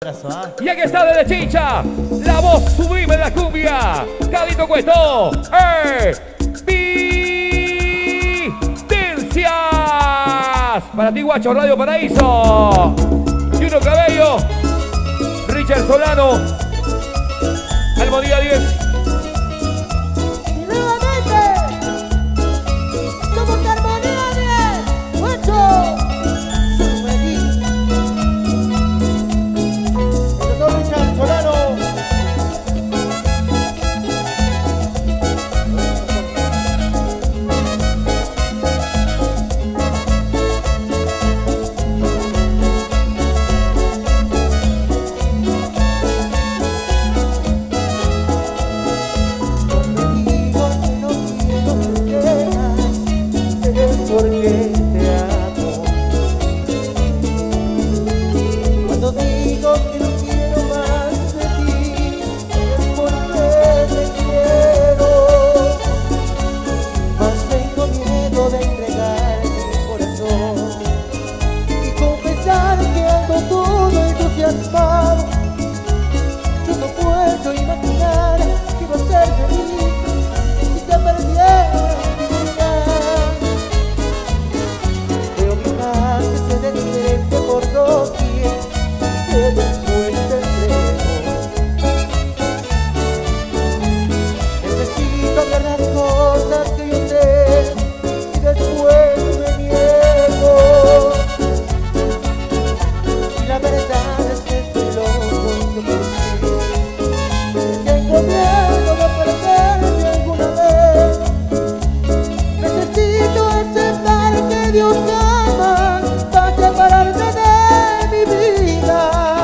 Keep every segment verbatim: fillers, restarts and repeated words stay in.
abrazo, ¿ah? Y aquí está desde Chincha, la voz sublime de la cumbia, Calito Cueto, Evidencias. Para ti, guacho, Radio Paraíso. Juno Cabello, Richard Solano, Almonía diez. Y nuevamente, somos Armonía diez, guacho. Solo aquí. El doctor Richard Solano. Porque te amo. Cuando digo que no quiero más de ti, es porque te quiero. Mas tengo miedo de entregar mi corazón y confesar que ando todo entusiasmado. Yo no puedo imaginar que iba a ser feliz si te perdiera. Por doquier que después te entrego. Necesito hablar las cosas que yo sé y después me niego. Y la verdad es que estoy loco por ti. Tengo miedo de perderte alguna vez. Necesito aceptar que Dios ama para separarme de mi vida.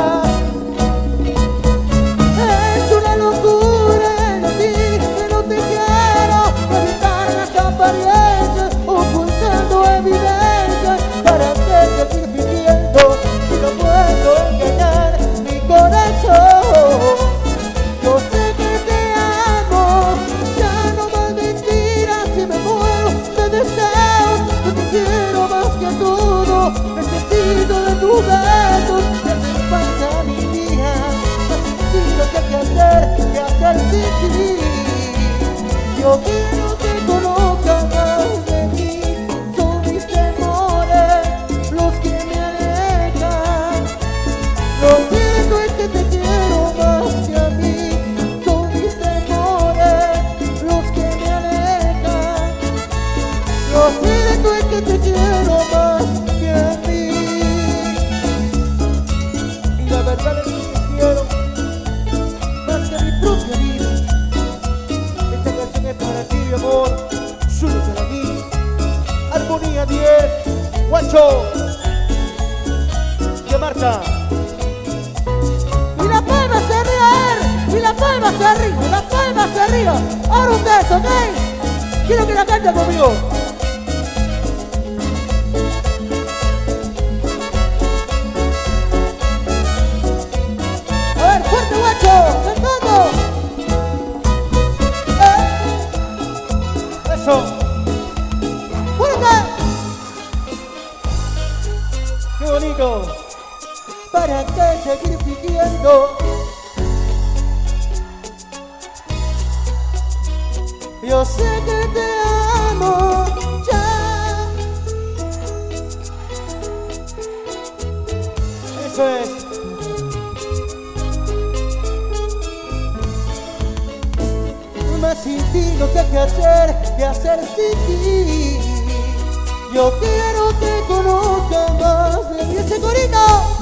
Es una locura en ti que no te quiero, evitar las apariencias, ocultando evidencias. ¿Para qué seguir viviendo si no puedo engañar mi corazón? Yo sé que te amo, ya no más mentiras, si me muero de deseos. Yo te quiero más que todo, necesito de tus besos, de hacer falta mi día, más sencillo que qué hacer, que hacer sin ti. Yo quiero que conozcas más de mí, son mis temores los que me alejan. Lo cierto es que te quiero más que a mí, son mis temores los que me alejan. Lo cierto es que te quiero más que a mí. Y la verdad es que te quiero más que a mi propia vida. Esta canción es para ti, mi amor. Solo para mí. Armonía diez, guacho. Y a Marta. Y la palma hacia arriba, y la palma hacia arriba, y la palma hacia arriba. Ahora ustedes, ¿ok? Quiero que la canten conmigo. A ver, fuerte, guacho, cantando. Eh, Eso. fuerte. Qué bonito. ¿Para qué seguir pidiendo? Yo sé que te amo ya. Eso es. Más sin ti no sé qué hacer, qué hacer sin ti. Yo quiero que conozcas más de mí. Ese corito.